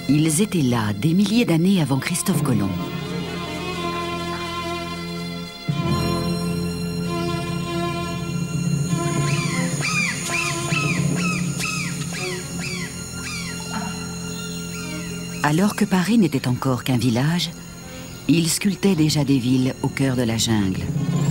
Ils étaient là des milliers d'années avant Christophe Colomb. Alors que Paris n'était encore qu'un village, ils sculptaient déjà des villes au cœur de la jungle.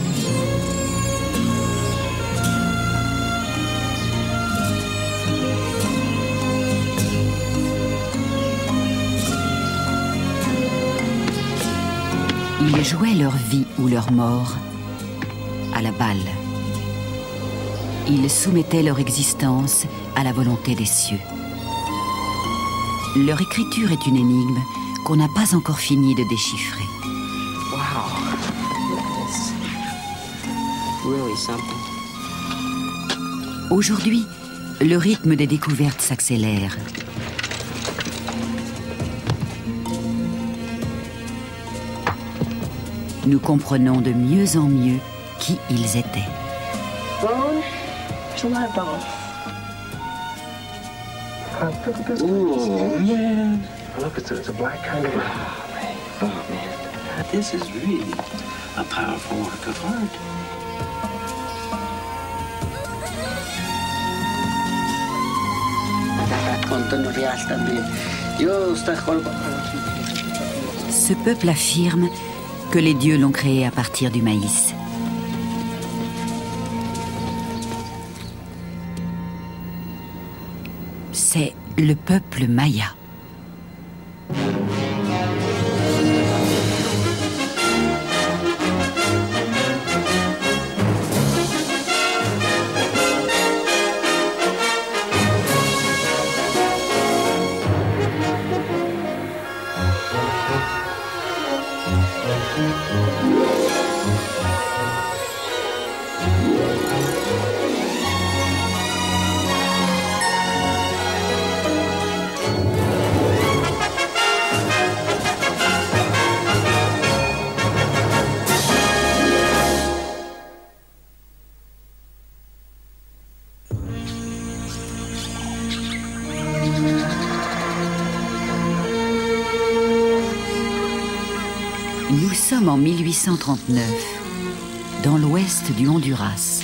Ils jouaient leur vie ou leur mort à la balle. Ils soumettaient leur existence à la volonté des cieux. Leur écriture est une énigme qu'on n'a pas encore fini de déchiffrer. Wow. That's really something. Aujourd'hui, le rythme des découvertes s'accélère. Nous comprenons de mieux en mieux qui ils étaient. Bone? There's a lot of bone. Oh, man. Look, it's a black kind of... Oh, man. This is really a powerful work of art. Ce peuple affirme que les dieux l'ont créé à partir du maïs. C'est le peuple maya. Nous sommes en 1839, dans l'ouest du Honduras.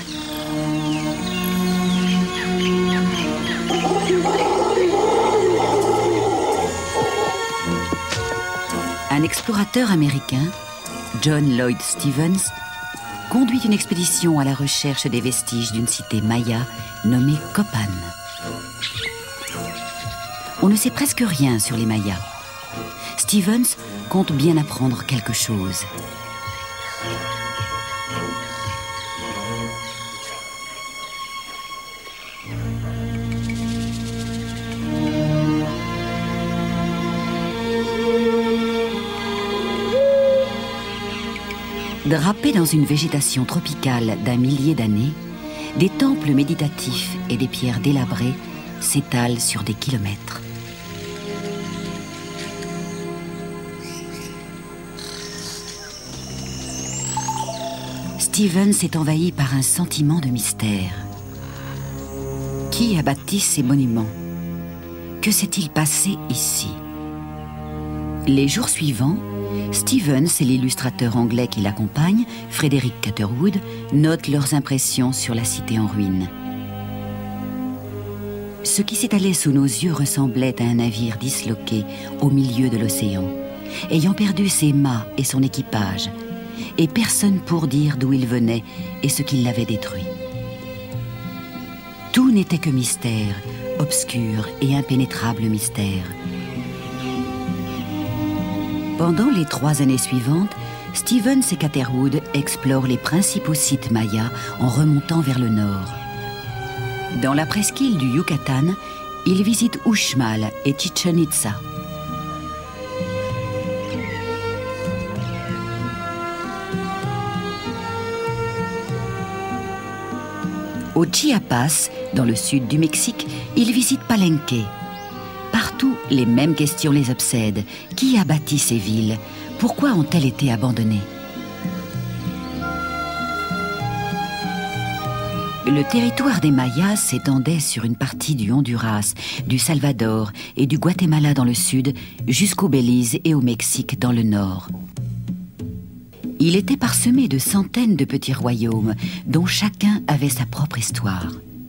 Un explorateur américain, John Lloyd Stephens, conduit une expédition à la recherche des vestiges d'une cité maya nommée Copan. On ne sait presque rien sur les Mayas. Stephens compte bien apprendre quelque chose. Drapés dans une végétation tropicale d'un millier d'années, des temples méditatifs et des pierres délabrées s'étalent sur des kilomètres. Stephens est envahi par un sentiment de mystère. Qui a bâti ces monuments? Que s'est-il passé ici? Les jours suivants, Stephens et l'illustrateur anglais qui l'accompagne, Frederick Catherwood, notent leurs impressions sur la cité en ruine. Ce qui s'étalait sous nos yeux ressemblait à un navire disloqué au milieu de l'océan, ayant perdu ses mâts et son équipage, et personne pour dire d'où il venait et ce qui l'avait détruit. Tout n'était que mystère, obscur et impénétrable mystère. Pendant les 3 années suivantes, Stephens et Catherwood explorent les principaux sites mayas en remontant vers le nord. Dans la presqu'île du Yucatan, ils visitent Uxmal et Chichen Itza. Au Chiapas, dans le sud du Mexique, ils visitent Palenque. Partout, les mêmes questions les obsèdent. Qui a bâti ces villes? Pourquoi ont-elles été abandonnées? Le territoire des Mayas s'étendait sur une partie du Honduras, du Salvador et du Guatemala dans le sud, jusqu'au Belize et au Mexique dans le nord. Il était parsemé de centaines de petits royaumes, dont chacun avait sa propre histoire.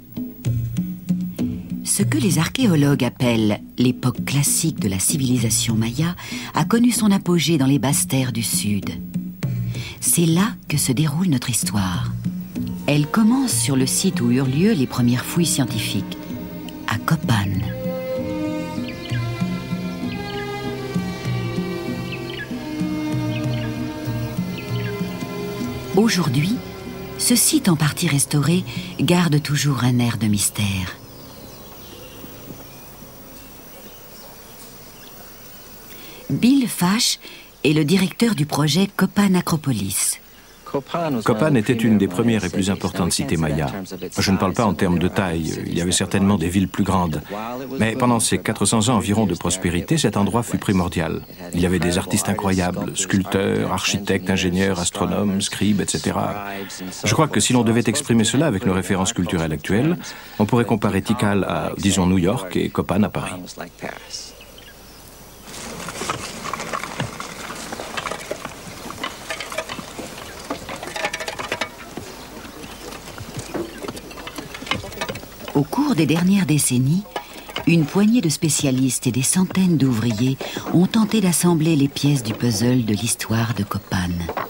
Ce que les archéologues appellent l'époque classique de la civilisation maya a connu son apogée dans les basses terres du sud. C'est là que se déroule notre histoire. Elle commence sur le site où eurent lieu les premières fouilles scientifiques, à Copan. Aujourd'hui, ce site en partie restauré garde toujours un air de mystère. Bill Fash est le directeur du projet Copan Acropolis. Copan était une des premières et plus importantes cités mayas. Je ne parle pas en termes de taille, il y avait certainement des villes plus grandes. Mais pendant ces 400 ans environ de prospérité, cet endroit fut primordial. Il y avait des artistes incroyables, sculpteurs, architectes, ingénieurs, astronomes, scribes, etc. Je crois que si l'on devait exprimer cela avec nos références culturelles actuelles, on pourrait comparer Tikal à, disons, New York et Copan à Paris. Au cours des dernières décennies, une poignée de spécialistes et des centaines d'ouvriers ont tenté d'assembler les pièces du puzzle de l'histoire de Copan.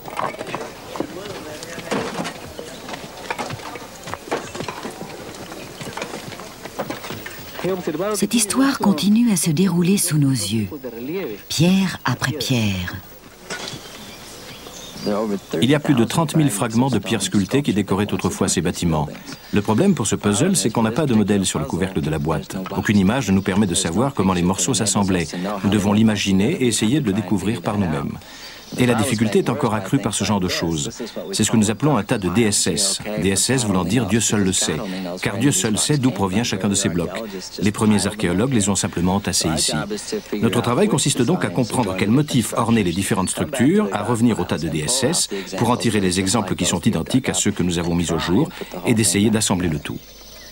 Cette histoire continue à se dérouler sous nos yeux, pierre après pierre. Il y a plus de 30 000 fragments de pierres sculptées qui décoraient autrefois ces bâtiments. Le problème pour ce puzzle, c'est qu'on n'a pas de modèle sur le couvercle de la boîte. Aucune image ne nous permet de savoir comment les morceaux s'assemblaient. Nous devons l'imaginer et essayer de le découvrir par nous-mêmes. Et la difficulté est encore accrue par ce genre de choses. C'est ce que nous appelons un tas de DSS. DSS voulant dire Dieu seul le sait. Car Dieu seul sait d'où provient chacun de ces blocs. Les premiers archéologues les ont simplement entassés ici. Notre travail consiste donc à comprendre quels motifs ornaient les différentes structures, à revenir au tas de DSS pour en tirer les exemples qui sont identiques à ceux que nous avons mis au jour et d'essayer d'assembler le tout.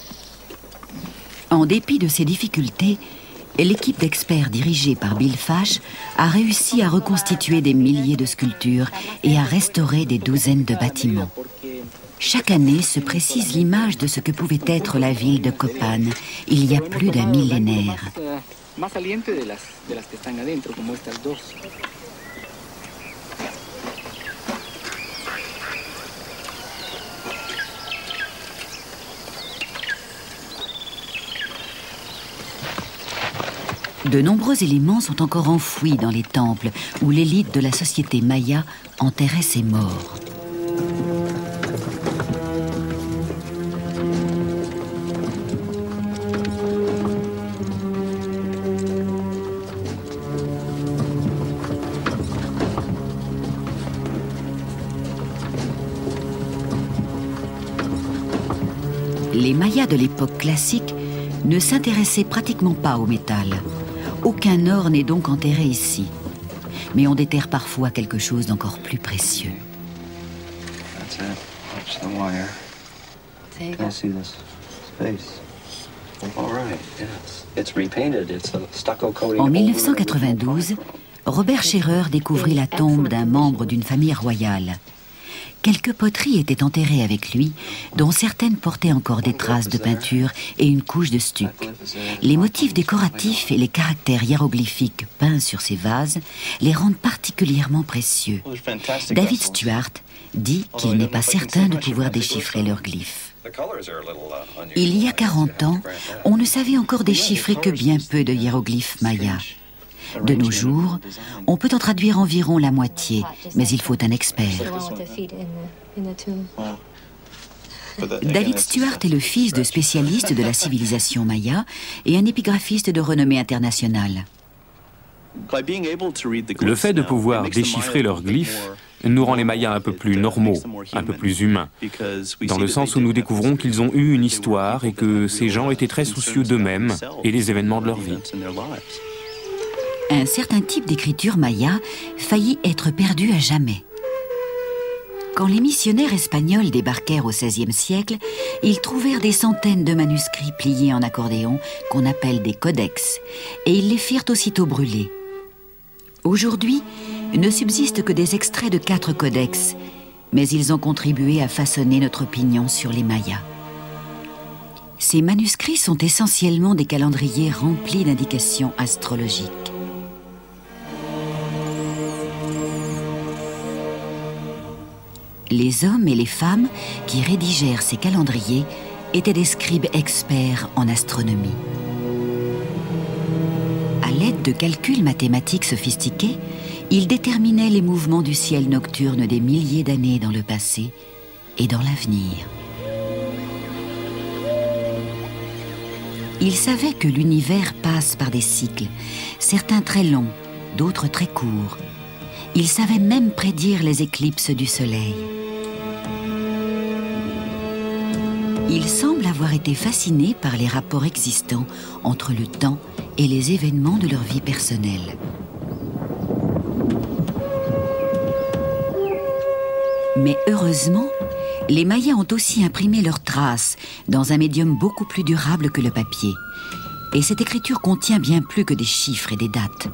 En dépit de ces difficultés, l'équipe d'experts dirigée par Bill Fash a réussi à reconstituer des milliers de sculptures et à restaurer des douzaines de bâtiments. Chaque année se précise l'image de ce que pouvait être la ville de Copan il y a plus d'un millénaire. De nombreux éléments sont encore enfouis dans les temples où l'élite de la société maya enterrait ses morts. Les Mayas de l'époque classique ne s'intéressaient pratiquement pas au métal. Aucun or n'est donc enterré ici. Mais on déterre parfois quelque chose d'encore plus précieux. En 1992, Robert Scherer découvrit la tombe d'un membre d'une famille royale. Quelques poteries étaient enterrées avec lui, dont certaines portaient encore des traces de peinture et une couche de stuc. Les motifs décoratifs et les caractères hiéroglyphiques peints sur ces vases les rendent particulièrement précieux. David Stuart dit qu'il n'est pas certain de pouvoir déchiffrer leurs glyphes. Il y a 40 ans, on ne savait encore déchiffrer que bien peu de hiéroglyphes mayas. De nos jours, on peut en traduire environ la moitié, mais il faut un expert. David Stuart est le fils de spécialistes de la civilisation maya et un épigraphiste de renommée internationale. Le fait de pouvoir déchiffrer leurs glyphes nous rend les Mayas un peu plus normaux, un peu plus humains, dans le sens où nous découvrons qu'ils ont eu une histoire et que ces gens étaient très soucieux d'eux-mêmes et des événements de leur vie. Un certain type d'écriture maya faillit être perdu à jamais. Quand les missionnaires espagnols débarquèrent au XVIe siècle, ils trouvèrent des centaines de manuscrits pliés en accordéon qu'on appelle des codex, et ils les firent aussitôt brûler. Aujourd'hui, ne subsistent que des extraits de 4 codex, mais ils ont contribué à façonner notre opinion sur les Mayas. Ces manuscrits sont essentiellement des calendriers remplis d'indications astrologiques. Les hommes et les femmes qui rédigèrent ces calendriers étaient des scribes experts en astronomie. À l'aide de calculs mathématiques sophistiqués, ils déterminaient les mouvements du ciel nocturne des milliers d'années dans le passé et dans l'avenir. Ils savaient que l'univers passe par des cycles, certains très longs, d'autres très courts. Ils savaient même prédire les éclipses du soleil. Ils semblent avoir été fascinés par les rapports existants entre le temps et les événements de leur vie personnelle. Mais heureusement, les Mayas ont aussi imprimé leurs traces dans un médium beaucoup plus durable que le papier. Et cette écriture contient bien plus que des chiffres et des dates.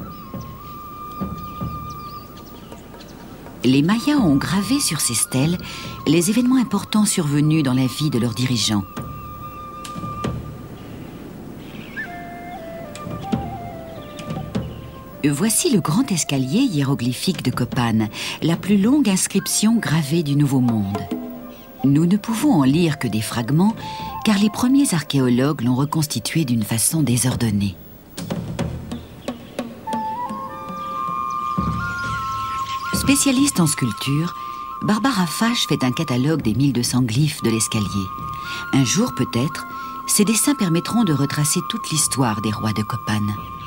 Les Mayas ont gravé sur ces stèles les événements importants survenus dans la vie de leurs dirigeants. Voici le grand escalier hiéroglyphique de Copan, la plus longue inscription gravée du Nouveau Monde. Nous ne pouvons en lire que des fragments, car les premiers archéologues l'ont reconstitué d'une façon désordonnée. Spécialiste en sculpture, Barbara Fache fait un catalogue des 1200 glyphes de l'escalier. Un jour peut-être, ces dessins permettront de retracer toute l'histoire des rois de Copan.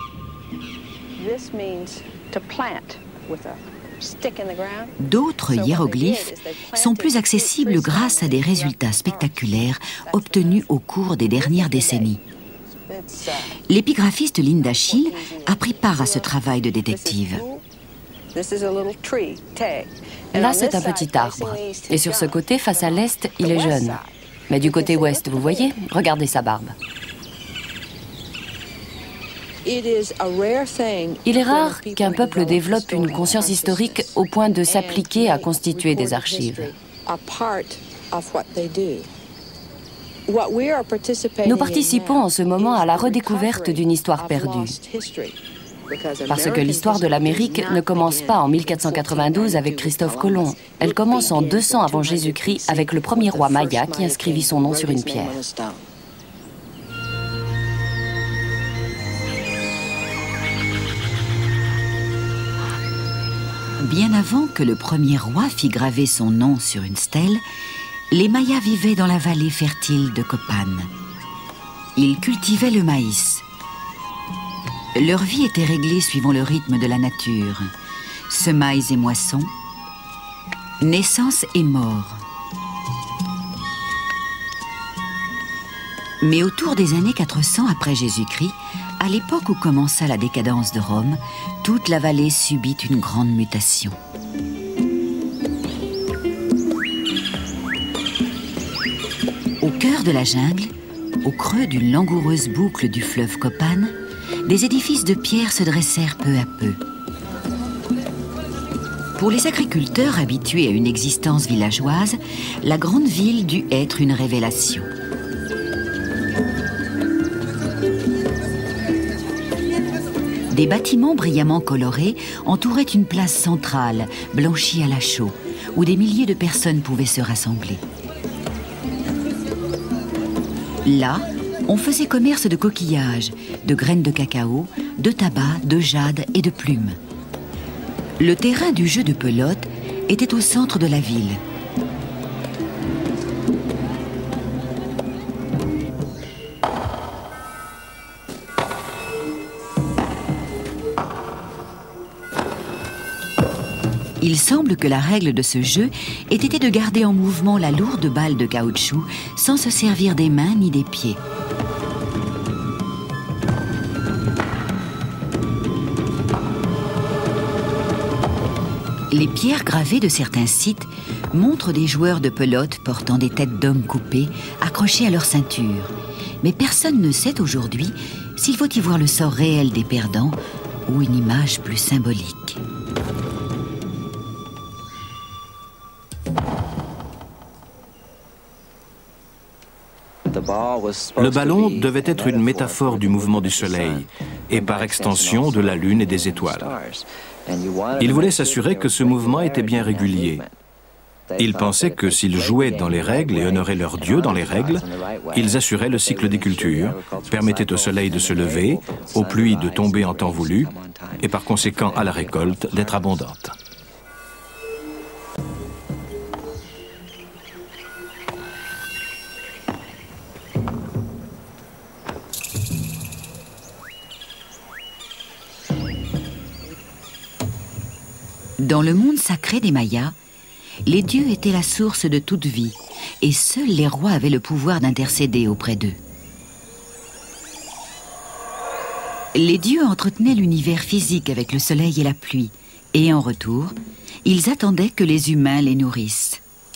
D'autres hiéroglyphes sont plus accessibles grâce à des résultats spectaculaires obtenus au cours des dernières décennies. L'épigraphiste Linda Schill a pris part à ce travail de détective. Là, c'est un petit arbre. Et sur ce côté, face à l'est, il est jeune. Mais du côté ouest, vous voyez, regardez sa barbe. Il est rare qu'un peuple développe une conscience historique au point de s'appliquer à constituer des archives. Nous participons en ce moment à la redécouverte d'une histoire perdue. Parce que l'histoire de l'Amérique ne commence pas en 1492 avec Christophe Colomb. Elle commence en 200 avant Jésus-Christ avec le premier roi Maya qui inscrivit son nom sur une pierre. Bien avant que le premier roi fît graver son nom sur une stèle, les Mayas vivaient dans la vallée fertile de Copan. Ils cultivaient le maïs. Leur vie était réglée suivant le rythme de la nature. Semailles et moissons, naissance et mort. Mais autour des années 400 après Jésus-Christ, à l'époque où commença la décadence de Rome, toute la vallée subit une grande mutation. Au cœur de la jungle, au creux d'une langoureuse boucle du fleuve Copan, des édifices de pierre se dressèrent peu à peu. Pour les agriculteurs habitués à une existence villageoise, la grande ville dut être une révélation. Des bâtiments brillamment colorés entouraient une place centrale, blanchie à la chaux, où des milliers de personnes pouvaient se rassembler. Là, on faisait commerce de coquillages, de graines de cacao, de tabac, de jade et de plumes. Le terrain du jeu de pelote était au centre de la ville. Il semble que la règle de ce jeu ait été de garder en mouvement la lourde balle de caoutchouc sans se servir des mains ni des pieds. Les pierres gravées de certains sites montre des joueurs de pelote portant des têtes d'hommes coupées, accrochées à leur ceinture. Mais personne ne sait aujourd'hui s'il faut y voir le sort réel des perdants ou une image plus symbolique. Le ballon devait être une métaphore du mouvement du soleil et par extension de la lune et des étoiles. Il voulait s'assurer que ce mouvement était bien régulier. Ils pensaient que s'ils jouaient dans les règles et honoraient leur Dieu dans les règles, ils assuraient le cycle des cultures, permettaient au soleil de se lever, aux pluies de tomber en temps voulu, et par conséquent à la récolte d'être abondante. Dans le monde sacré des Mayas, les dieux étaient la source de toute vie, et seuls les rois avaient le pouvoir d'intercéder auprès d'eux. Les dieux entretenaient l'univers physique avec le soleil et la pluie, et en retour, ils attendaient que les humains les nourrissent.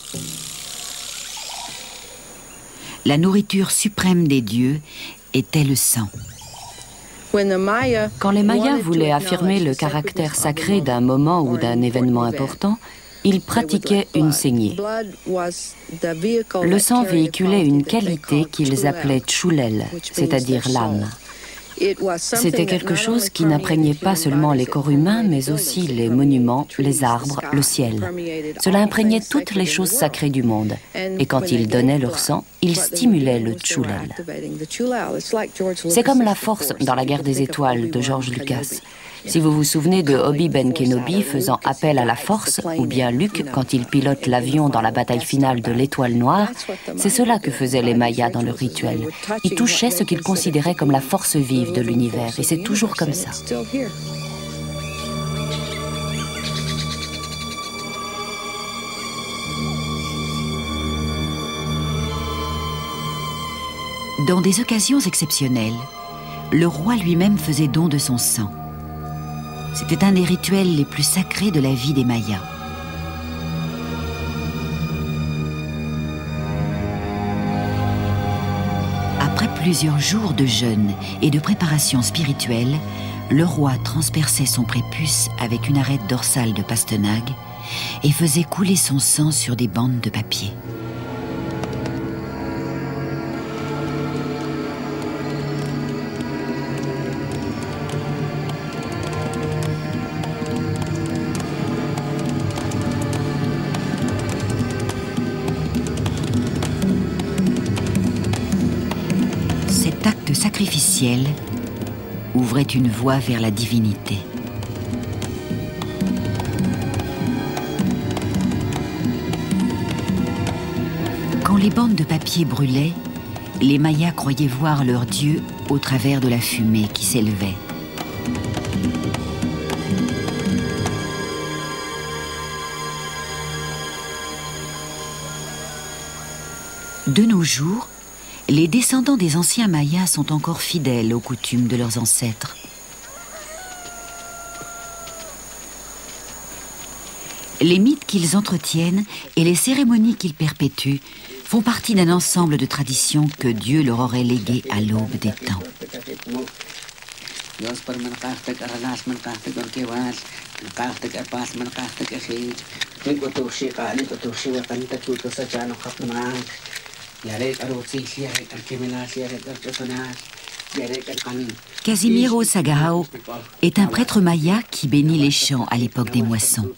La nourriture suprême des dieux était le sang. Quand les Mayas voulaient affirmer le caractère sacré d'un moment ou d'un événement important, ils pratiquaient une saignée. Le sang véhiculait une qualité qu'ils appelaient tchoulel, c'est-à-dire l'âme. C'était quelque chose qui n'imprégnait pas seulement les corps humains, mais aussi les monuments, les arbres, le ciel. Cela imprégnait toutes les choses sacrées du monde. Et quand ils donnaient leur sang, ils stimulaient le tchoulel. C'est comme la force dans la guerre des étoiles de George Lucas. Si vous vous souvenez de Obi-Ben Kenobi faisant appel à la force, ou bien Luke quand il pilote l'avion dans la bataille finale de l'Étoile Noire, c'est cela que faisaient les Mayas dans leur rituel. Ils touchaient ce qu'ils considéraient comme la force vive de l'univers, et c'est toujours comme ça. Dans des occasions exceptionnelles, le roi lui-même faisait don de son sang. C'était un des rituels les plus sacrés de la vie des Mayas. Après plusieurs jours de jeûne et de préparation spirituelle, le roi transperçait son prépuce avec une arête dorsale de pastenague et faisait couler son sang sur des bandes de papier. Sacrificiel ouvrait une voie vers la divinité. Quand les bandes de papier brûlaient, les Mayas croyaient voir leur dieu au travers de la fumée qui s'élevait. De nos jours, les descendants des anciens Mayas sont encore fidèles aux coutumes de leurs ancêtres. Les mythes qu'ils entretiennent et les cérémonies qu'ils perpétuent font partie d'un ensemble de traditions que Dieu leur aurait léguées à l'aube des temps. Casimiro Sagahao est un prêtre maya qui bénit les champs à l'époque des moissons.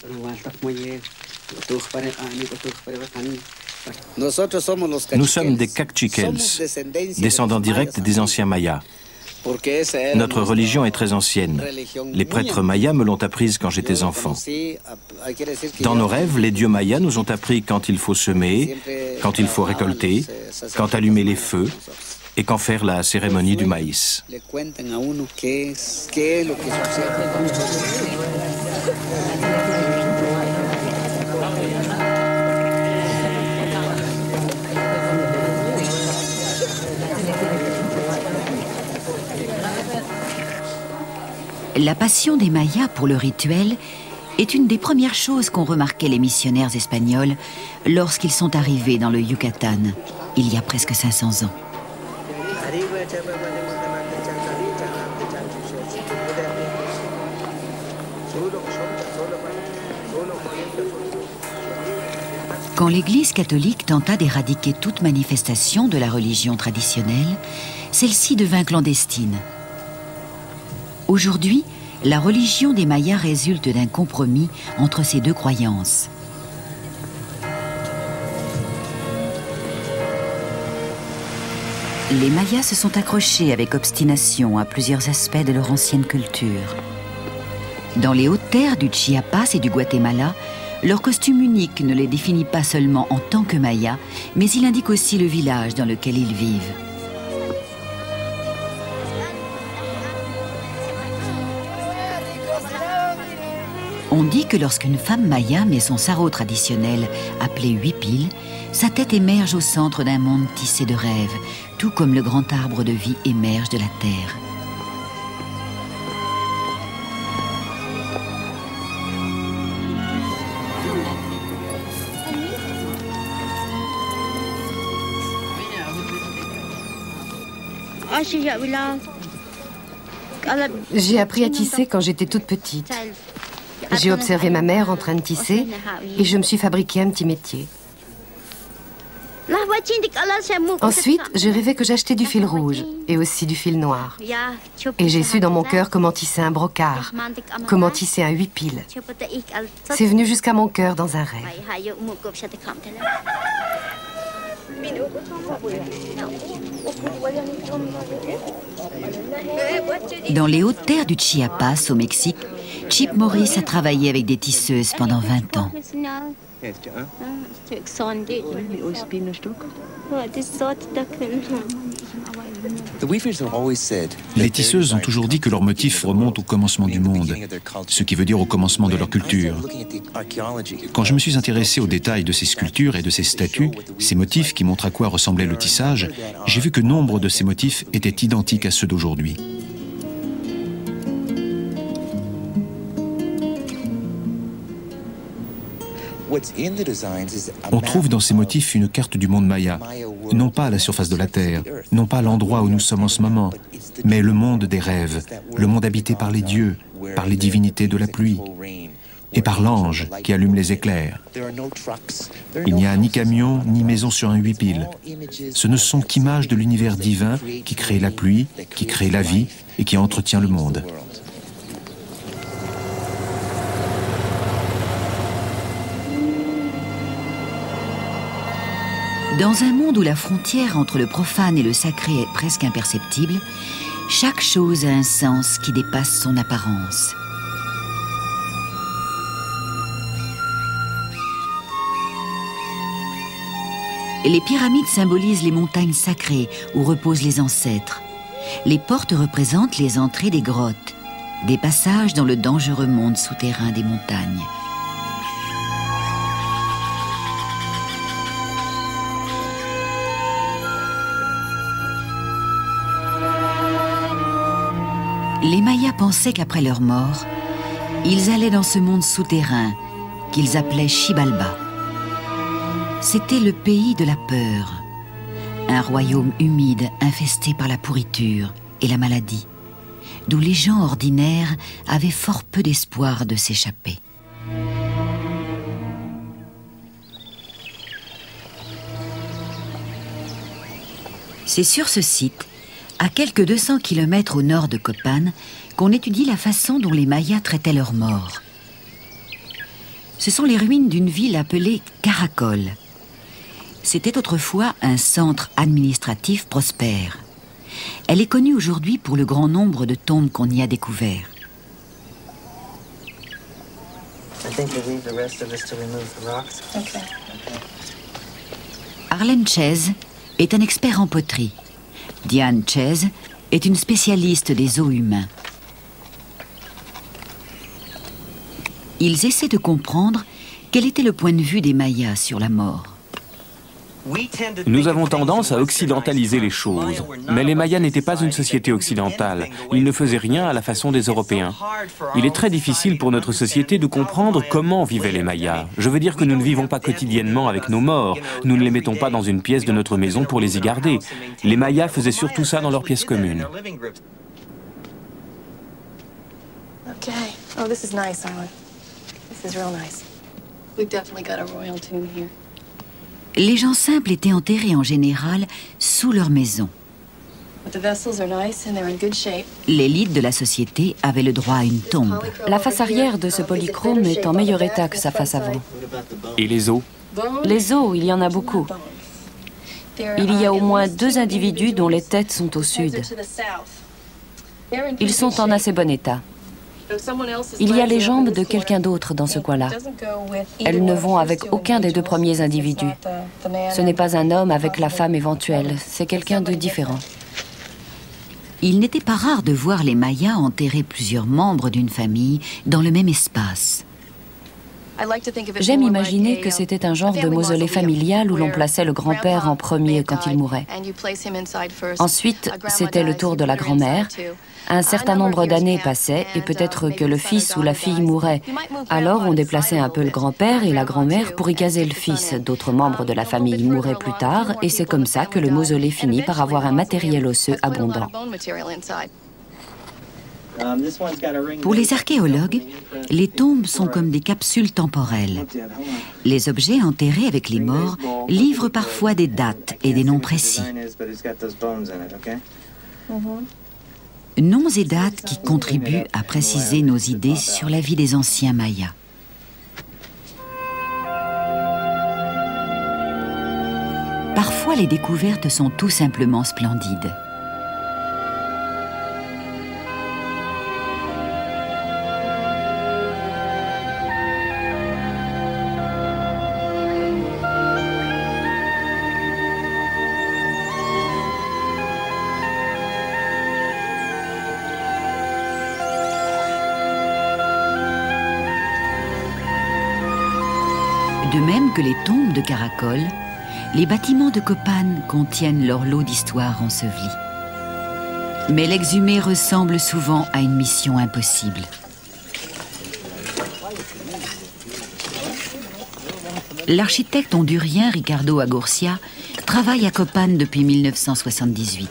Nous sommes des Kaqchiquels, descendants directs des anciens Mayas. Notre religion est très ancienne. Les prêtres mayas me l'ont apprise quand j'étais enfant. Dans nos rêves, les dieux mayas nous ont appris quand il faut semer, quand il faut récolter, quand allumer les feux et quand faire la cérémonie du maïs. La passion des Mayas pour le rituel est une des premières choses qu'ont remarqué les missionnaires espagnols lorsqu'ils sont arrivés dans le Yucatan, il y a presque 500 ans. Quand l'Église catholique tenta d'éradiquer toute manifestation de la religion traditionnelle, celle-ci devint clandestine. Aujourd'hui, la religion des Mayas résulte d'un compromis entre ces deux croyances. Les Mayas se sont accrochés avec obstination à plusieurs aspects de leur ancienne culture. Dans les hautes terres du Chiapas et du Guatemala, leur costume unique ne les définit pas seulement en tant que Mayas, mais il indique aussi le village dans lequel ils vivent. On dit que lorsqu'une femme Maya met son sarrau traditionnel, appelé huipil, sa tête émerge au centre d'un monde tissé de rêves, tout comme le grand arbre de vie émerge de la terre. J'ai appris à tisser quand j'étais toute petite. J'ai observé ma mère en train de tisser et je me suis fabriqué un petit métier. Ensuite, j'ai rêvé que j'achetais du fil rouge et aussi du fil noir. Et j'ai su dans mon cœur comment tisser un brocart, comment tisser un huipil. C'est venu jusqu'à mon cœur dans un rêve. Dans les hautes terres du Chiapas, au Mexique, Chip Morris a travaillé avec des tisseuses pendant 20 ans. Les tisseuses ont toujours dit que leur motif remonte au commencement du monde, ce qui veut dire au commencement de leur culture. Quand je me suis intéressé aux détails de ces sculptures et de ces statues, ces motifs qui montrent à quoi ressemblait le tissage, j'ai vu que nombre de ces motifs étaient identiques à ceux d'aujourd'hui. On trouve dans ces motifs une carte du monde maya, non pas à la surface de la Terre, non pas l'endroit où nous sommes en ce moment, mais le monde des rêves, le monde habité par les dieux, par les divinités de la pluie, et par l'ange qui allume les éclairs. Il n'y a ni camion, ni maison sur un huipil. Ce ne sont qu'images de l'univers divin qui crée la pluie, qui crée la vie et qui entretient le monde. Dans un monde où la frontière entre le profane et le sacré est presque imperceptible, chaque chose a un sens qui dépasse son apparence. Les pyramides symbolisent les montagnes sacrées où reposent les ancêtres. Les portes représentent les entrées des grottes, des passages dans le dangereux monde souterrain des montagnes. Les Mayas pensaient qu'après leur mort, ils allaient dans ce monde souterrain qu'ils appelaient Xibalba. C'était le pays de la peur, un royaume humide infesté par la pourriture et la maladie, d'où les gens ordinaires avaient fort peu d'espoir de s'échapper. C'est sur ce site, à quelques 200 km au nord de Copan, qu'on étudie la façon dont les Mayas traitaient leurs morts. Ce sont les ruines d'une ville appelée Caracol. C'était autrefois un centre administratif prospère. Elle est connue aujourd'hui pour le grand nombre de tombes qu'on y a découvertes. Arlen Chase est un expert en poterie. Diane Chase est une spécialiste des os humains. Ils essaient de comprendre quel était le point de vue des Mayas sur la mort. Nous avons tendance à occidentaliser les choses, mais les Mayas n'étaient pas une société occidentale. Ils ne faisaient rien à la façon des Européens. Il est très difficile pour notre société de comprendre comment vivaient les Mayas. Je veux dire que nous ne vivons pas quotidiennement avec nos morts. Nous ne les mettons pas dans une pièce de notre maison pour les y garder. Les Mayas faisaient surtout ça dans leur pièce commune. Okay. Oh, this is nice, Arlen. This is real nice. We've definitely got a royal tomb here. Les gens simples étaient enterrés en général sous leur maison. But the vessels are nice and they're in good shape. L'élite de la société avait le droit à une tombe. La face arrière de ce polychrome est en meilleur état que sa face avant. Et les os? Les os, il y en a beaucoup. Il y a au moins 2 individus dont les têtes sont au sud. Ils sont en assez bon état. Il y a les jambes de quelqu'un d'autre dans ce coin-là. Elles ne vont avec aucun des 2 premiers individus. Ce n'est pas un homme avec la femme éventuelle, c'est quelqu'un de différent. Il n'était pas rare de voir les Mayas enterrer plusieurs membres d'une famille dans le même espace. J'aime imaginer que c'était un genre de mausolée familial où l'on plaçait le grand-père en premier quand il mourait. Ensuite, c'était le tour de la grand-mère. Un certain nombre d'années passaient et peut-être que le fils ou la fille mourait. Alors on déplaçait un peu le grand-père et la grand-mère pour y caser le fils. D'autres membres de la famille mouraient plus tard et c'est comme ça que le mausolée finit par avoir un matériel osseux abondant. Pour les archéologues, les tombes sont comme des capsules temporelles. Les objets enterrés avec les morts livrent parfois des dates et des noms précis. Noms et dates qui contribuent à préciser nos idées sur la vie des anciens Mayas. Parfois, les découvertes sont tout simplement splendides. De même que les tombes de caracoles, les bâtiments de Copan contiennent leur lot d'histoires ensevelies. Mais l'exhumer ressemble souvent à une mission impossible. L'architecte hondurien Ricardo Agurcia travaille à Copan depuis 1978.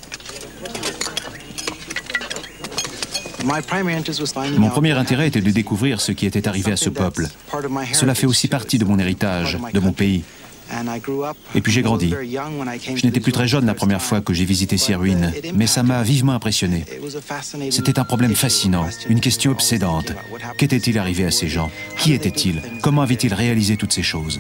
Mon premier intérêt était de découvrir ce qui était arrivé à ce peuple. Cela fait aussi partie de mon héritage, de mon pays. Et puis j'ai grandi. Je n'étais plus très jeune la première fois que j'ai visité ces ruines, mais ça m'a vivement impressionné. C'était un problème fascinant, une question obsédante. Qu'était-il arrivé à ces gens? Qui étaient-ils? Comment avaient-ils réalisé toutes ces choses?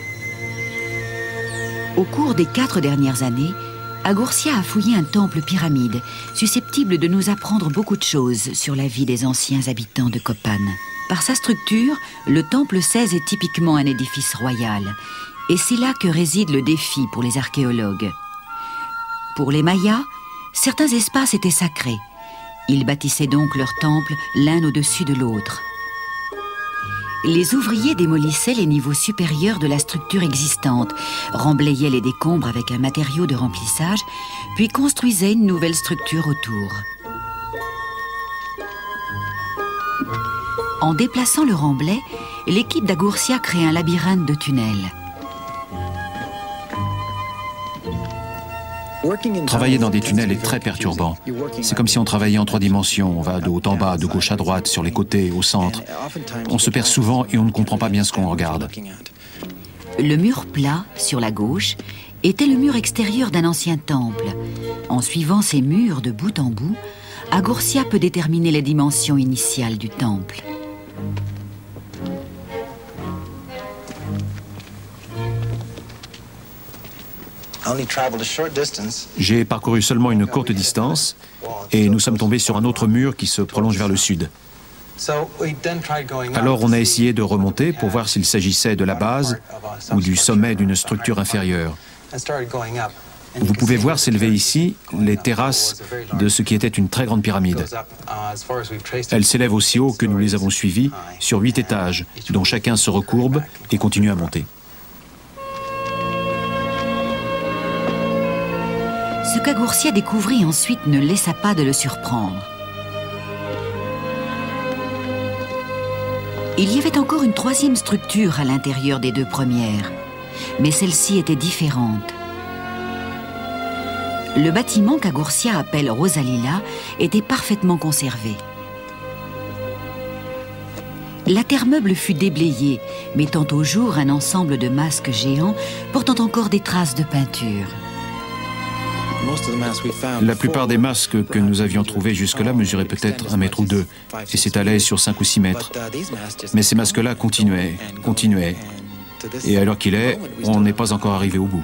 Au cours des 4 dernières années, Agurcia a fouillé un temple pyramide, susceptible de nous apprendre beaucoup de choses sur la vie des anciens habitants de Copan. Par sa structure, le temple 16 est typiquement un édifice royal. Et c'est là que réside le défi pour les archéologues. Pour les Mayas, certains espaces étaient sacrés. Ils bâtissaient donc leurs temples l'un au-dessus de l'autre. Les ouvriers démolissaient les niveaux supérieurs de la structure existante, remblayaient les décombres avec un matériau de remplissage, puis construisaient une nouvelle structure autour. En déplaçant le remblai, l'équipe d'Agurcia crée un labyrinthe de tunnels. Travailler dans des tunnels est très perturbant. C'est comme si on travaillait en 3 dimensions. On va de haut en bas, de gauche à droite, sur les côtés, au centre. On se perd souvent et on ne comprend pas bien ce qu'on regarde. Le mur plat, sur la gauche, était le mur extérieur d'un ancien temple. En suivant ces murs de bout en bout, Agurcia peut déterminer les dimensions initiales du temple. J'ai parcouru seulement une courte distance et nous sommes tombés sur un autre mur qui se prolonge vers le sud. Alors on a essayé de remonter pour voir s'il s'agissait de la base ou du sommet d'une structure inférieure. Vous pouvez voir s'élever ici les terrasses de ce qui était une très grande pyramide. Elle s'élève aussi haut que nous les avons suivis, sur 8 étages, dont chacun se recourbe et continue à monter. Ce qu'Agourcia découvrit ensuite ne laissa pas de le surprendre. Il y avait encore une troisième structure à l'intérieur des deux premières, mais celle-ci était différente. Le bâtiment qu'Agourcia appelle Rosalila était parfaitement conservé. La terre meuble fut déblayée, mettant au jour un ensemble de masques géants portant encore des traces de peinture. La plupart des masques que nous avions trouvés jusque-là mesuraient peut-être 1 mètre ou 2 et s'étalaient sur 5 ou 6 mètres. Mais ces masques-là continuaient. Et à l'heure qu'il est, on n'est pas encore arrivé au bout.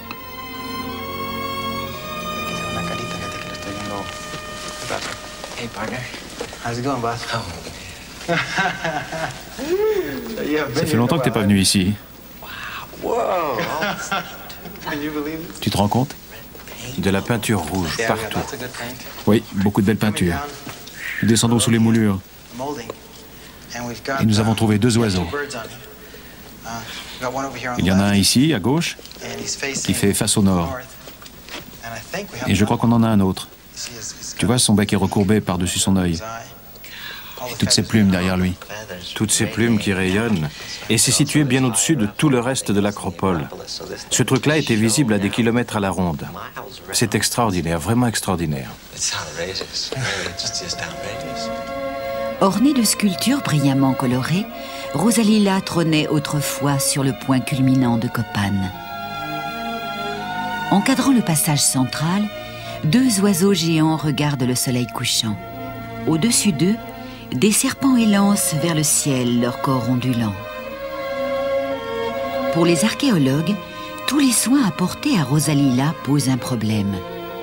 Hey, partner. How's it going, boss? Ça fait longtemps que t'es pas venu ici. Tu te rends compte? De la peinture rouge partout. Oui, beaucoup de belles peintures. Nous descendons sous les moulures. Et nous avons trouvé 2 oiseaux. Il y en a un ici, à gauche, qui fait face au nord. Et je crois qu'on en a un autre. Tu vois, son bec est recourbé par-dessus son œil. Et toutes ces plumes derrière lui. Toutes ces plumes qui rayonnent. Et c'est situé bien au-dessus de tout le reste de l'acropole. Ce truc-là était visible à des kilomètres à la ronde. C'est extraordinaire, vraiment extraordinaire. Ornée de sculptures brillamment colorées, Rosalila trônait autrefois sur le point culminant de Copane. Encadrant le passage central, 2 oiseaux géants regardent le soleil couchant. Au-dessus d'eux, des serpents élancent vers le ciel leur corps ondulant. Pour les archéologues, tous les soins apportés à Rosalila posent un problème.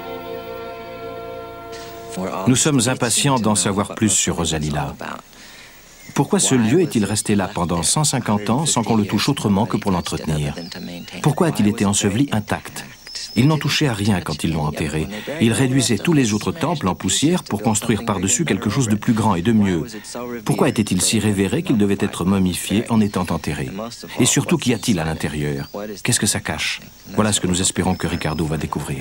Nous sommes impatients d'en savoir plus sur Rosalila. Pourquoi ce lieu est-il resté là pendant 150 ans sans qu'on le touche autrement que pour l'entretenir? Pourquoi a-t-il été enseveli intact? Ils n'ont touché à rien quand ils l'ont enterré. Ils réduisaient tous les autres temples en poussière pour construire par-dessus quelque chose de plus grand et de mieux. Pourquoi était-il si révéré qu'il devait être momifié en étant enterré? Et surtout, qu'y a-t-il à l'intérieur? Qu'est-ce que ça cache? Voilà ce que nous espérons que Ricardo va découvrir.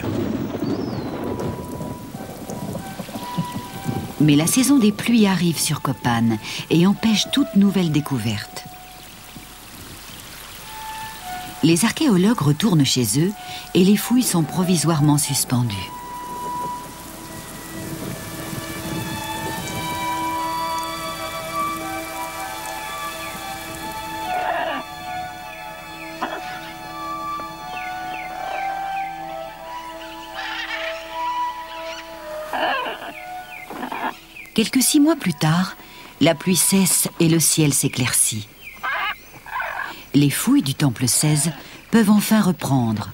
Mais la saison des pluies arrive sur Copane et empêche toute nouvelle découverte. Les archéologues retournent chez eux et les fouilles sont provisoirement suspendues. Quelques 6 mois plus tard, la pluie cesse et le ciel s'éclaircit. Les fouilles du temple 16 peuvent enfin reprendre.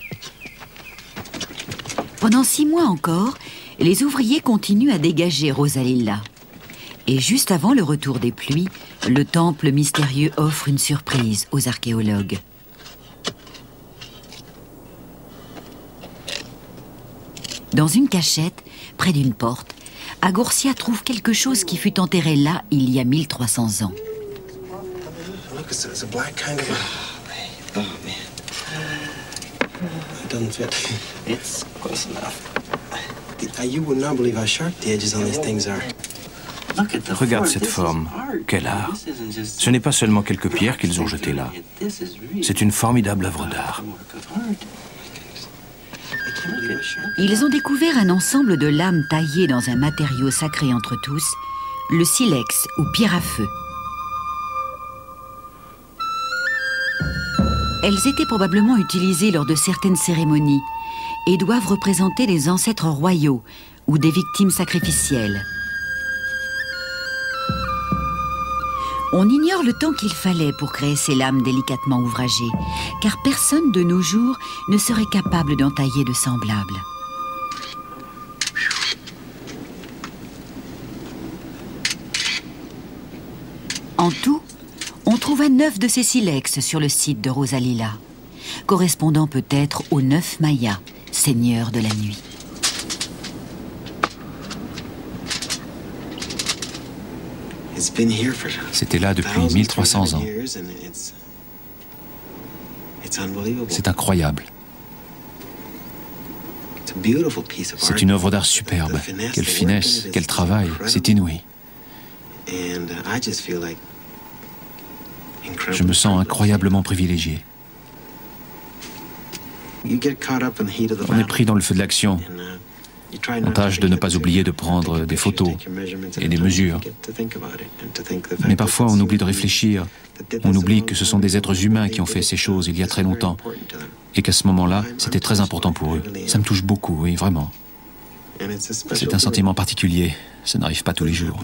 Pendant 6 mois encore, les ouvriers continuent à dégager Rosalila. Et juste avant le retour des pluies, le temple mystérieux offre une surprise aux archéologues. Dans une cachette, près d'une porte, Agourcia trouve quelque chose qui fut enterré là il y a 1300 ans. It's a black kind of... Oh, man. It doesn't fit. It's close enough. You would not believe how sharp the edges on these things are. Regarde cette forme. Quel art. Ce n'est pas seulement quelques pierres qu'ils ont jetées là. C'est une formidable œuvre d'art. Ils ont découvert un ensemble de lames taillées dans un matériau sacré entre tous, le silex ou pierre à feu. Elles étaient probablement utilisées lors de certaines cérémonies et doivent représenter des ancêtres royaux ou des victimes sacrificielles. On ignore le temps qu'il fallait pour créer ces lames délicatement ouvragées, car personne de nos jours ne serait capable d'en tailler de semblables. En tout, on trouva 9 de ces silex sur le site de Rosalila, correspondant peut-être aux 9 Mayas, seigneurs de la nuit. C'était là depuis 1300 ans. C'est incroyable. C'est une œuvre d'art superbe. Quelle finesse, quel travail, c'est inouï. Je me sens incroyablement privilégié. On est pris dans le feu de l'action. On tâche de ne pas oublier de prendre des photos et des mesures. Mais parfois on oublie de réfléchir. On oublie que ce sont des êtres humains qui ont fait ces choses il y a très longtemps. Et qu'à ce moment-là, c'était très important pour eux. Ça me touche beaucoup, oui, vraiment. C'est un sentiment particulier. Ça n'arrive pas tous les jours.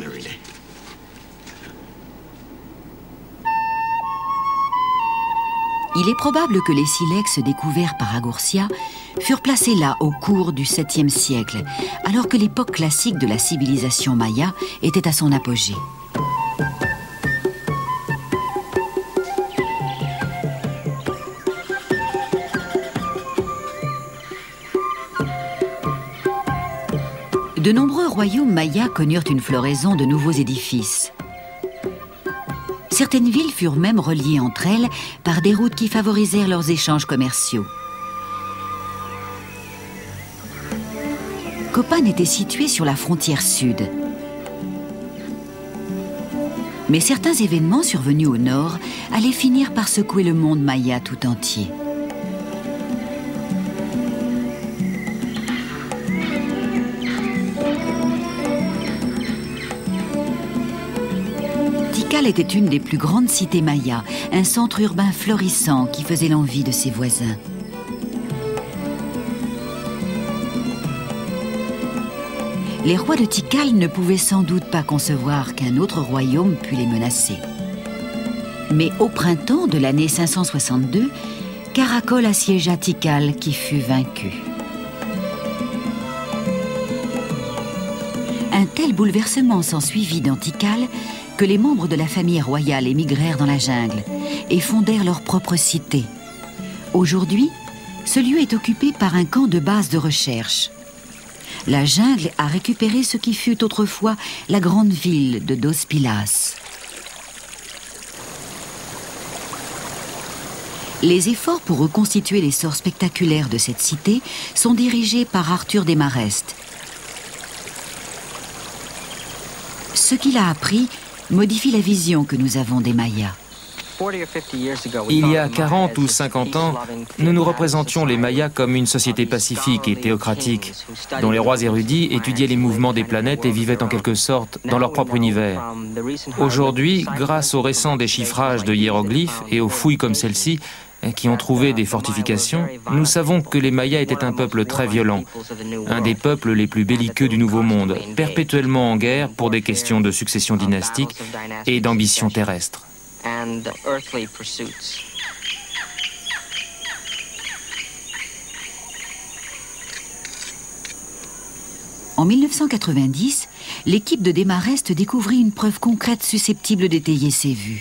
Il est probable que les silex découverts par Agurcia furent placés là au cours du 7e siècle, alors que l'époque classique de la civilisation maya était à son apogée. De nombreux royaumes mayas connurent une floraison de nouveaux édifices. Certaines villes furent même reliées entre elles par des routes qui favorisèrent leurs échanges commerciaux. Copan était situé sur la frontière sud. Mais certains événements survenus au nord allaient finir par secouer le monde maya tout entier. Tikal était une des plus grandes cités mayas, un centre urbain florissant qui faisait l'envie de ses voisins. Les rois de Tikal ne pouvaient sans doute pas concevoir qu'un autre royaume pût les menacer. Mais au printemps de l'année 562, Caracol assiégea Tikal qui fut vaincu. Un tel bouleversement s'ensuivit dans Tikal que les membres de la famille royale émigrèrent dans la jungle et fondèrent leur propre cité. Aujourd'hui, ce lieu est occupé par un camp de base de recherche. La jungle a récupéré ce qui fut autrefois la grande ville de Dos Pilas. Les efforts pour reconstituer l'essor spectaculaire de cette cité sont dirigés par Arthur Desmarest. Ce qu'il a appris modifie la vision que nous avons des Mayas. Il y a 40 ou 50 ans, nous nous représentions les Mayas comme une société pacifique et théocratique, dont les rois érudits étudiaient les mouvements des planètes et vivaient en quelque sorte dans leur propre univers. Aujourd'hui, grâce au récent déchiffrage de hiéroglyphes et aux fouilles comme celle-ci, qui ont trouvé des fortifications, nous savons que les Mayas étaient un peuple très violent, un des peuples les plus belliqueux du Nouveau Monde, perpétuellement en guerre pour des questions de succession dynastique et d'ambition terrestre. En 1990, l'équipe de Desmarest découvrit une preuve concrète susceptible d'étayer ses vues.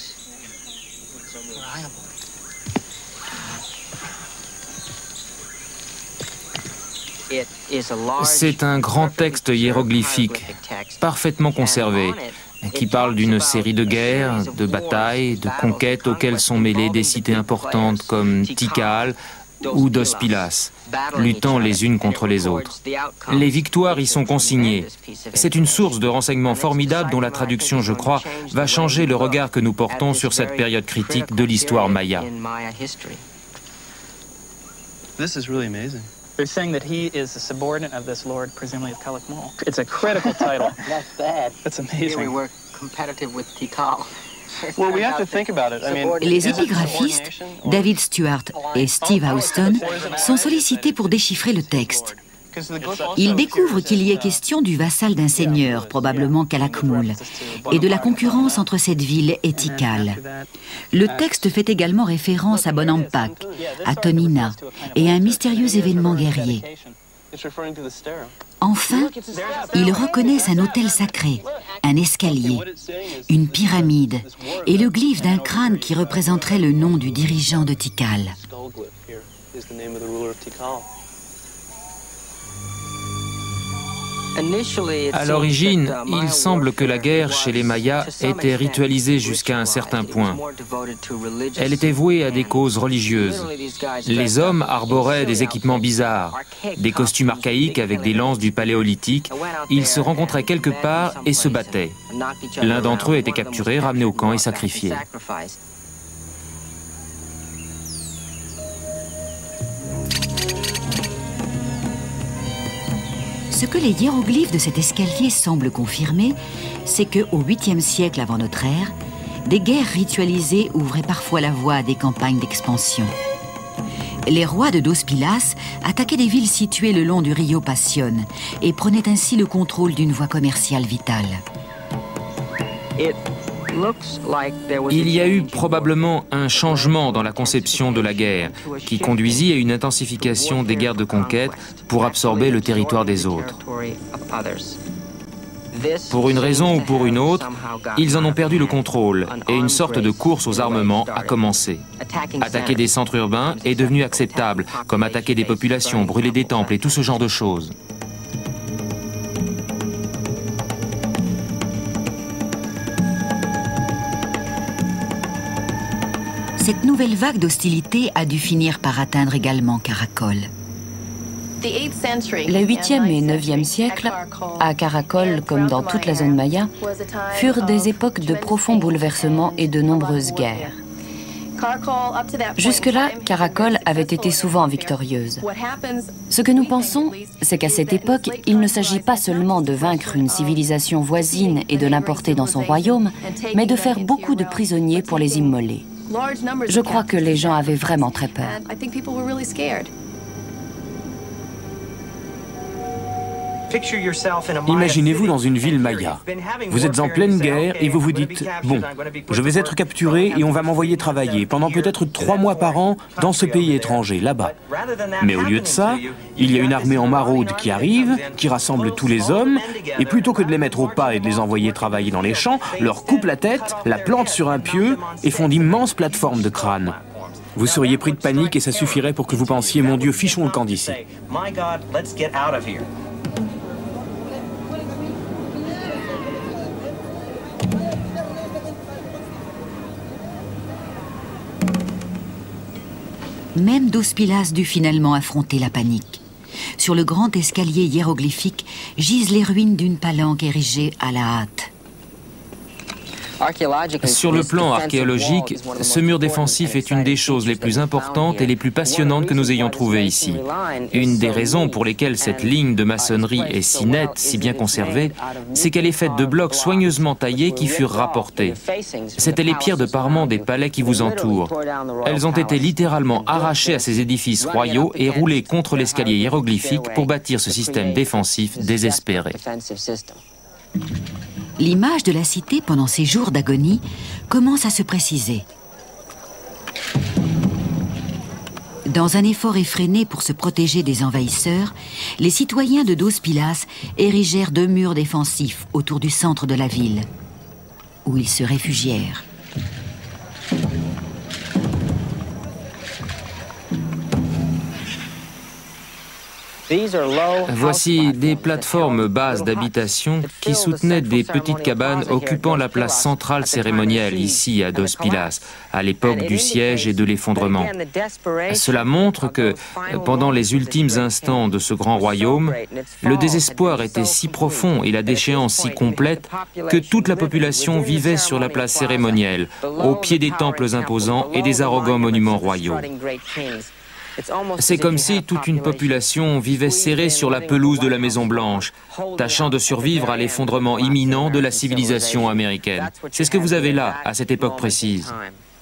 C'est un grand texte hiéroglyphique, parfaitement conservé, qui parle d'une série de guerres, de batailles, de conquêtes auxquelles sont mêlées des cités importantes comme Tikal ou Dos Pilas, luttant les unes contre les autres. Les victoires y sont consignées. C'est une source de renseignements formidables dont la traduction, je crois, va changer le regard que nous portons sur cette période critique de l'histoire maya. They're saying that he is a subordinate of this lord, presumably of Calakmul. It's a critical title. That's bad. That's amazing. Here we were competitive with Tikal. Well, we have to think about it. I mean, les épigraphistes, David Stewart et Steve Houston, sont sollicités pour déchiffrer le texte. Ils découvrent qu'il y est question du vassal d'un seigneur, probablement Calakmul, et de la concurrence entre cette ville et Tikal. Le texte fait également référence à Bonampak, à Tonina, et à un mystérieux événement guerrier. Enfin, ils reconnaissent un autel sacré, un escalier, une pyramide et le glyphe d'un crâne qui représenterait le nom du dirigeant de Tikal. À l'origine, il semble que la guerre chez les Mayas était ritualisée jusqu'à un certain point. Elle était vouée à des causes religieuses. Les hommes arboraient des équipements bizarres, des costumes archaïques avec des lances du paléolithique. Ils se rencontraient quelque part et se battaient. L'un d'entre eux était capturé, ramené au camp et sacrifié. Ce que les hiéroglyphes de cet escalier semblent confirmer, c'est qu'au 8e siècle avant notre ère, des guerres ritualisées ouvraient parfois la voie à des campagnes d'expansion. Les rois de Dos Pilas attaquaient des villes situées le long du Rio Pasión et prenaient ainsi le contrôle d'une voie commerciale vitale. Il y a eu probablement un changement dans la conception de la guerre qui conduisit à une intensification des guerres de conquête pour absorber le territoire des autres. Pour une raison ou pour une autre, ils en ont perdu le contrôle et une sorte de course aux armements a commencé. Attaquer des centres urbains est devenu acceptable, comme attaquer des populations, brûler des temples et tout ce genre de choses. Cette nouvelle vague d'hostilité a dû finir par atteindre également Caracol. Les 8e et 9e siècles, à Caracol comme dans toute la zone maya, furent des époques de profonds bouleversements et de nombreuses guerres. Jusque-là, Caracol avait été souvent victorieuse. Ce que nous pensons, c'est qu'à cette époque, il ne s'agit pas seulement de vaincre une civilisation voisine et de l'importer dans son royaume, mais de faire beaucoup de prisonniers pour les immoler. Je crois que les gens avaient vraiment très peur. Imaginez-vous dans une ville maya. Vous êtes en pleine guerre et vous vous dites « Bon, je vais être capturé et on va m'envoyer travailler pendant peut-être 3 mois par an dans ce pays étranger, là-bas. » Mais au lieu de ça, il y a une armée en maraude qui arrive, qui rassemble tous les hommes, et plutôt que de les mettre au pas et de les envoyer travailler dans les champs, leur coupe la tête, la plante sur un pieu et font d'immenses plateformes de crâne. Vous seriez pris de panique et ça suffirait pour que vous pensiez « Mon Dieu, fichons le camp d'ici ». Même Dos Pilas dut finalement affronter la panique. Sur le grand escalier hiéroglyphique gisent les ruines d'une palanque érigée à la hâte. Sur le plan archéologique, ce mur défensif est une des choses les plus importantes et les plus passionnantes que nous ayons trouvées ici. Une des raisons pour lesquelles cette ligne de maçonnerie est si nette, si bien conservée, c'est qu'elle est faite de blocs soigneusement taillés qui furent rapportés. C'étaient les pierres de parement des palais qui vous entourent. Elles ont été littéralement arrachées à ces édifices royaux et roulées contre l'escalier hiéroglyphique pour bâtir ce système défensif désespéré. L'image de la cité pendant ces jours d'agonie commence à se préciser. Dans un effort effréné pour se protéger des envahisseurs, les citoyens de Dos Pilas érigèrent 2 murs défensifs autour du centre de la ville, où ils se réfugièrent. Voici des plateformes basses d'habitation qui soutenaient des petites cabanes occupant la place centrale cérémonielle ici à Dos Pilas, à l'époque du siège et de l'effondrement. Cela montre que, pendant les ultimes instants de ce grand royaume, le désespoir était si profond et la déchéance si complète que toute la population vivait sur la place cérémonielle, au pied des temples imposants et des arrogants monuments royaux. C'est comme si toute une population vivait serrée sur la pelouse de la Maison-Blanche, tâchant de survivre à l'effondrement imminent de la civilisation américaine. C'est ce que vous avez là, à cette époque précise.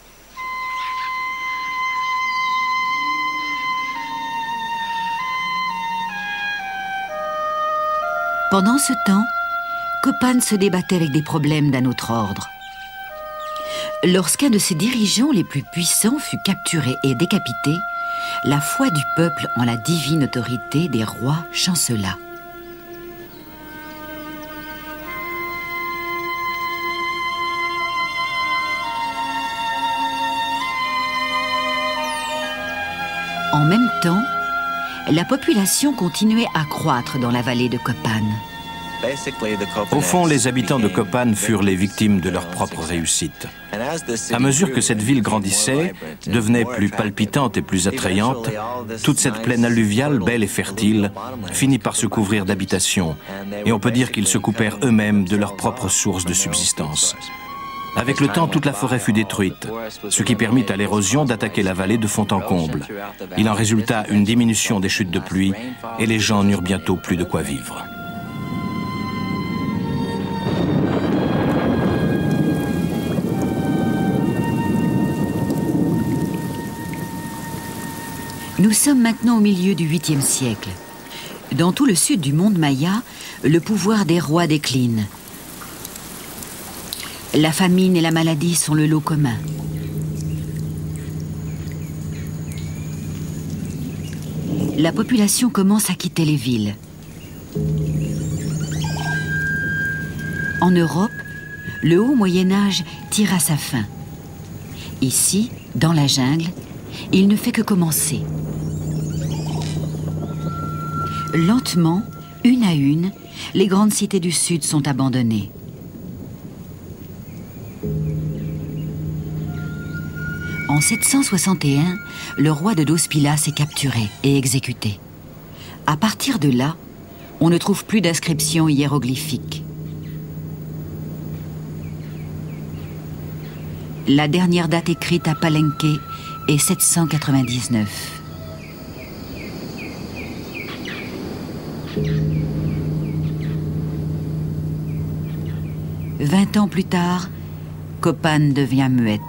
Pendant ce temps, Copan se débattait avec des problèmes d'un autre ordre. Lorsqu'un de ses dirigeants les plus puissants fut capturé et décapité, la foi du peuple en la divine autorité des rois chancela. En même temps, la population continuait à croître dans la vallée de Copan. Au fond, les habitants de Copan furent les victimes de leur propre réussite. À mesure que cette ville grandissait, devenait plus palpitante et plus attrayante, toute cette plaine alluviale, belle et fertile, finit par se couvrir d'habitations, et on peut dire qu'ils se coupèrent eux-mêmes de leur propre source de subsistance. Avec le temps, toute la forêt fut détruite, ce qui permit à l'érosion d'attaquer la vallée de fond en comble. Il en résulta une diminution des chutes de pluie, et les gens n'eurent bientôt plus de quoi vivre. Nous sommes maintenant au milieu du 8e siècle. Dans tout le sud du monde maya, le pouvoir des rois décline. La famine et la maladie sont le lot commun. La population commence à quitter les villes. En Europe, le haut Moyen-Âge tire à sa fin. Ici, dans la jungle, il ne fait que commencer. Lentement, une à une, les grandes cités du Sud sont abandonnées. En 761, le roi de Dos Pilas est capturé et exécuté. À partir de là, on ne trouve plus d'inscriptions hiéroglyphiques. La dernière date écrite à Palenque est 799. 20 ans plus tard, Copan devient muette.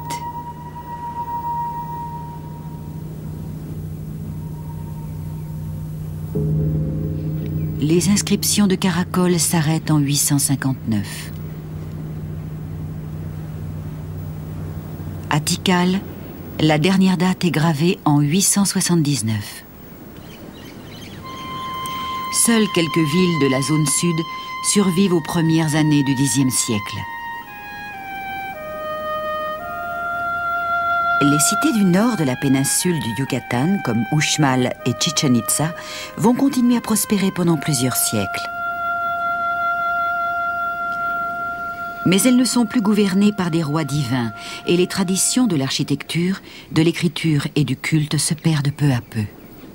Les inscriptions de Caracol s'arrêtent en 859. À Tikal, la dernière date est gravée en 879. Seules quelques villes de la zone sud survivent aux premières années du Xe siècle. Les cités du nord de la péninsule du Yucatan, comme Uxmal et Chichen Itza, vont continuer à prospérer pendant plusieurs siècles. Mais elles ne sont plus gouvernées par des rois divins, et les traditions de l'architecture, de l'écriture et du culte se perdent peu à peu.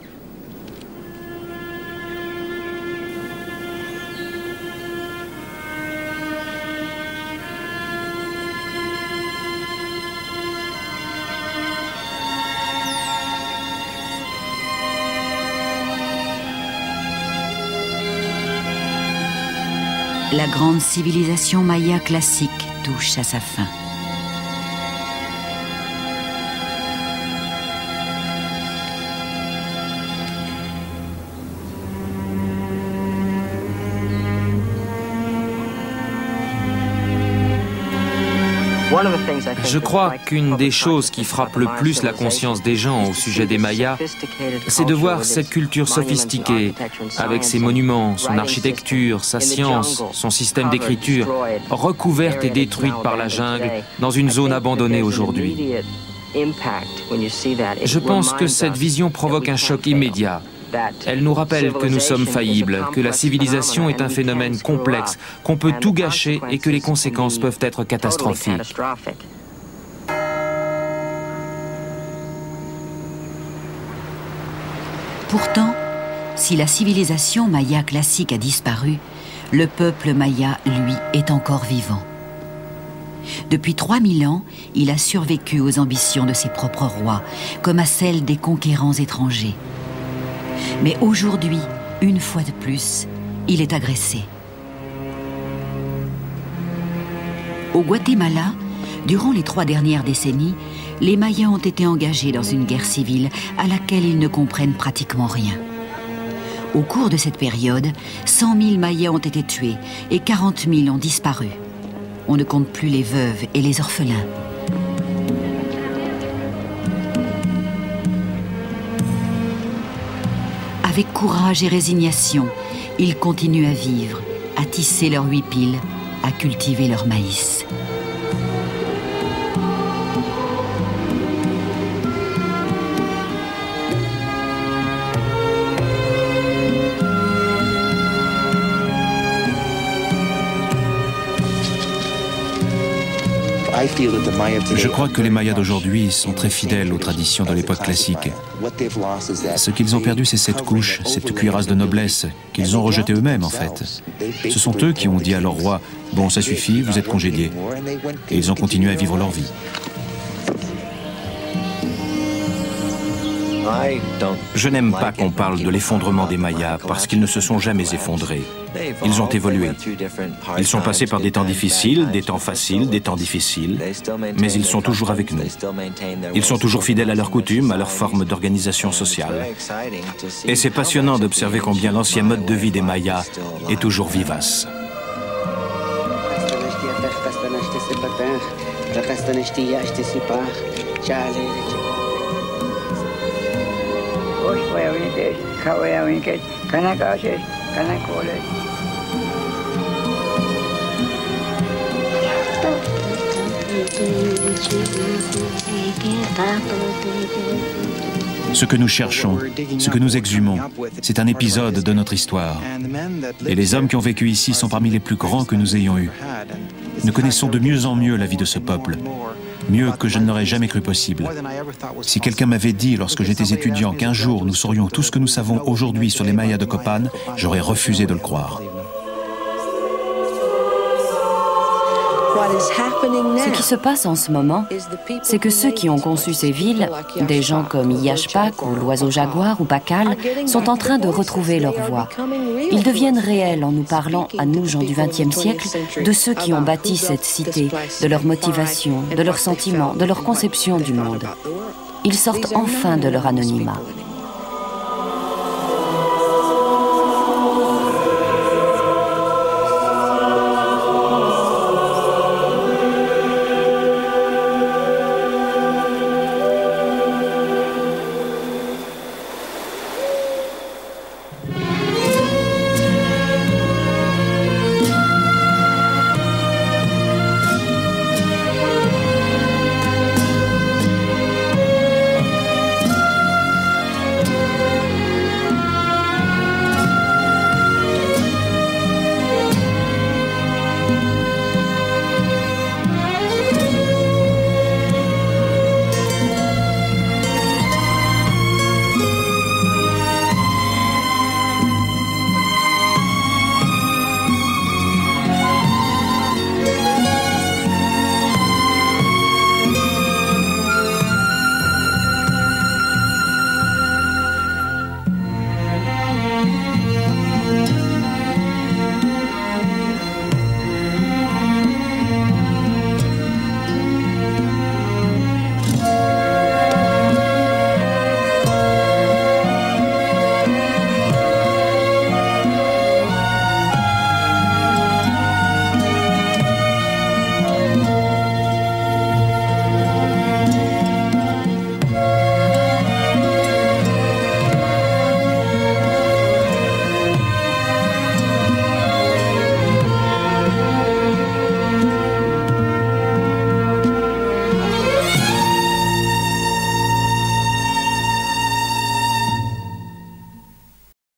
La grande civilisation maya classique touche à sa fin. Je crois qu'une des choses qui frappe le plus la conscience des gens au sujet des Mayas, c'est de voir cette culture sophistiquée, avec ses monuments, son architecture, sa science, son système d'écriture, recouverte et détruite par la jungle dans une zone abandonnée aujourd'hui. Je pense que cette vision provoque un choc immédiat. Elle nous rappelle que nous sommes faillibles, que la civilisation est un phénomène complexe, qu'on peut tout gâcher et que les conséquences peuvent être catastrophiques. Pourtant, si la civilisation maya classique a disparu, le peuple maya, lui, est encore vivant. Depuis 3000 ans, il a survécu aux ambitions de ses propres rois, comme à celles des conquérants étrangers. Mais aujourd'hui, une fois de plus, il est agressé. Au Guatemala, durant les 3 dernières décennies, les Mayas ont été engagés dans une guerre civile à laquelle ils ne comprennent pratiquement rien. Au cours de cette période, 100 000 Mayas ont été tués et 40 000 ont disparu. On ne compte plus les veuves et les orphelins. Avec courage et résignation, ils continuent à vivre, à tisser leurs huipiles, à cultiver leur maïs. Je crois que les Mayas d'aujourd'hui sont très fidèles aux traditions de l'époque classique. Ce qu'ils ont perdu, c'est cette couche, cette cuirasse de noblesse, qu'ils ont rejetée eux-mêmes en fait. Ce sont eux qui ont dit à leur roi « Bon, ça suffit, vous êtes congédiés ». Et ils ont continué à vivre leur vie. Je n'aime pas qu'on parle de l'effondrement des Mayas parce qu'ils ne se sont jamais effondrés. Ils ont évolué. Ils sont passés par des temps difficiles, des temps faciles, des temps difficiles, mais ils sont toujours avec nous. Ils sont toujours fidèles à leurs coutumes, à leur forme d'organisation sociale. Et c'est passionnant d'observer combien l'ancien mode de vie des Mayas est toujours vivace. Ce que nous cherchons, ce que nous exhumons, c'est un épisode de notre histoire. Et les hommes qui ont vécu ici sont parmi les plus grands que nous ayons eus. Nous connaissons de mieux en mieux la vie de ce peuple, mieux que je ne l'aurais jamais cru possible. Si quelqu'un m'avait dit, lorsque j'étais étudiant, qu'un jour nous saurions tout ce que nous savons aujourd'hui sur les Mayas de Copán, j'aurais refusé de le croire. Ce qui se passe en ce moment, c'est que ceux qui ont conçu ces villes, des gens comme Yashpak ou l'oiseau jaguar ou Pakal, sont en train de retrouver leur voix. Ils deviennent réels en nous parlant, à nous gens du XXe siècle, de ceux qui ont bâti cette cité, de leurs motivations, de leurs sentiments, de leur conception du monde. Ils sortent enfin de leur anonymat.